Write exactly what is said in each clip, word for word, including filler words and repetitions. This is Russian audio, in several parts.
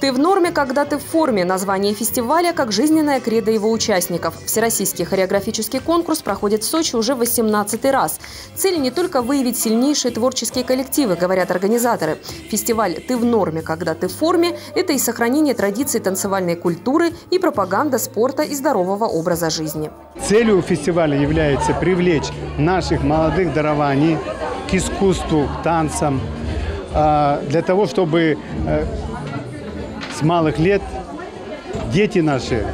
«Ты в норме, когда ты в форме» – название фестиваля как жизненная кредо его участников. Всероссийский хореографический конкурс проходит в Сочи уже восемнадцатый раз. Цель не только выявить сильнейшие творческие коллективы, говорят организаторы. Фестиваль «Ты в норме, когда ты в форме» – это и сохранение традиций танцевальной культуры, и пропаганда спорта и здорового образа жизни. Целью фестиваля является привлечь наших молодых дарований к искусству, к танцам, для того, чтобы с малых лет дети наши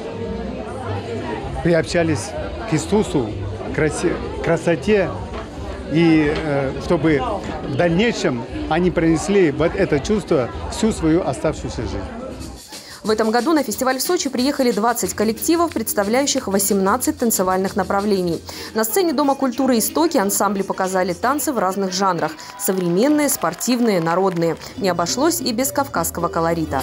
приобщались к искусству, к красоте, и чтобы в дальнейшем они принесли вот это чувство всю свою оставшуюся жизнь. В этом году на фестиваль в Сочи приехали двадцать коллективов, представляющих восемнадцать танцевальных направлений. На сцене Дома культуры «Истоки» ансамбли показали танцы в разных жанрах – современные, спортивные, народные. Не обошлось и без кавказского колорита.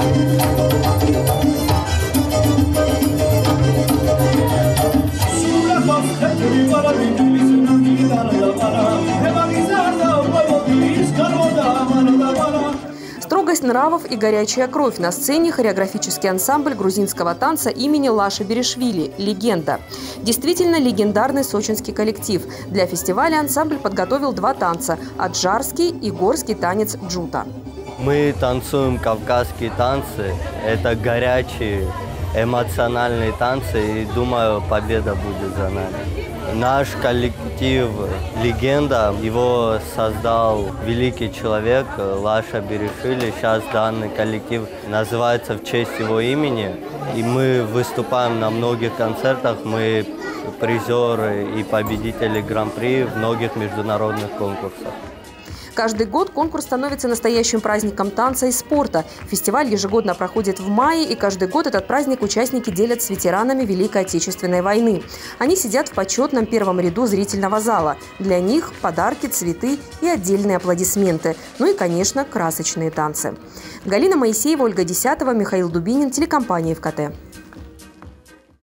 Строгость нравов и горячая кровь. На сцене хореографический ансамбль грузинского танца имени Лаши Беришвили «Легенда». Действительно легендарный сочинский коллектив. Для фестиваля ансамбль подготовил два танца – аджарский и горский танец джута. Мы танцуем кавказские танцы. Это горячие, эмоциональные танцы, и думаю, победа будет за нами. Наш коллектив «Легенда», его создал великий человек Лаша Беришвили. Сейчас данный коллектив называется в честь его имени. И мы выступаем на многих концертах. Мы призеры и победители гран-при в многих международных конкурсах. Каждый год конкурс становится настоящим праздником танца и спорта. Фестиваль ежегодно проходит в мае, и каждый год этот праздник участники делят с ветеранами Великой Отечественной войны. Они сидят в почетном первом ряду зрительного зала. Для них подарки, цветы и отдельные аплодисменты. Ну и, конечно, красочные танцы. Галина Моисеева, Ольга Десятова, Михаил Дубинин, телекомпания ФКТ.